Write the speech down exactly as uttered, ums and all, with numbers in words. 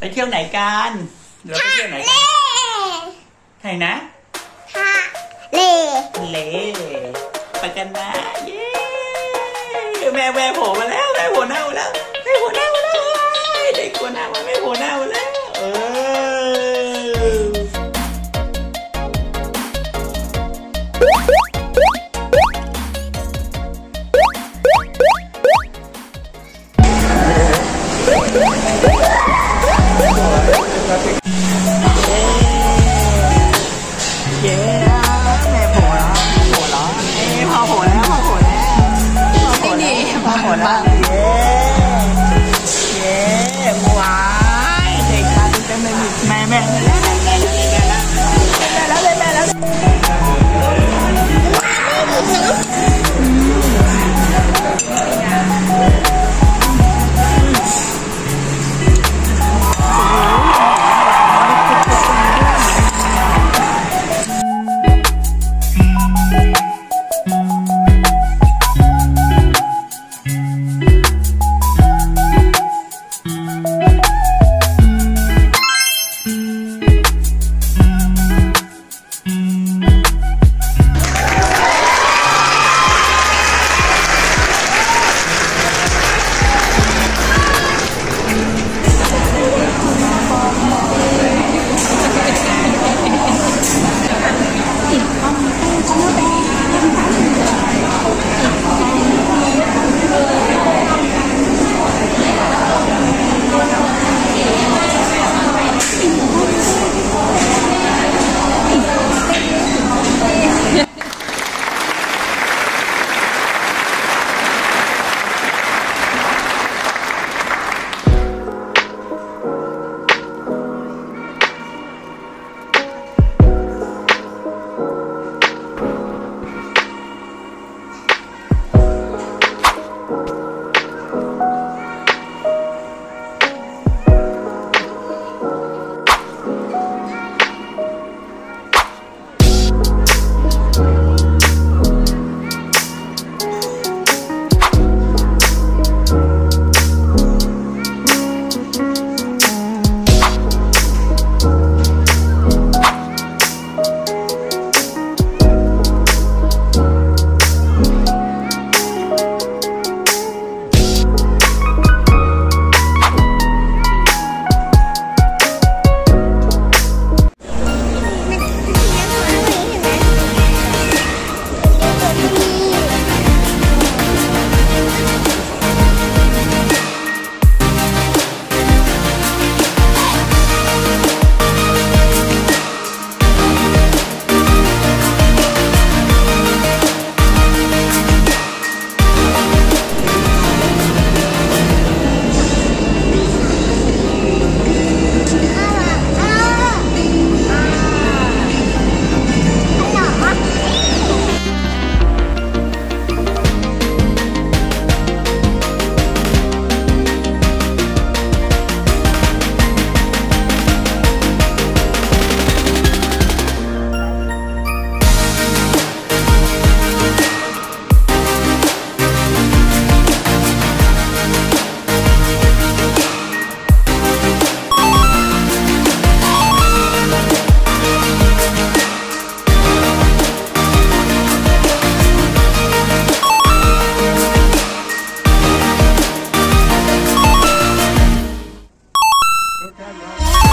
ไปเที่ยวไหนกันเดี๋ยวไปเที่ยวไหนกันไหนนะทะเลทะเลไปกันนะเย้แม่แม่โผล่มาแล้วแม่โผล่หน้ามาแล้วแม่โผล่หน้ามาแล้วเด็กโผล่หน้ามาแม่โผล่หน้ามาแล้วเออเย้แม่โผล่แล้วโผล่แล้วเอ้พ่อโผล่แล้วพ่อโผล่แล้วพ่อโผล่แล้วพ่อโผล่แล้วเย้เย้ว้ายเด็กชายเต็มเลยแม่แม่แม่แล้วแม่แล้วแม่แล้วแม่แล้วแม่แล้ว Look at that.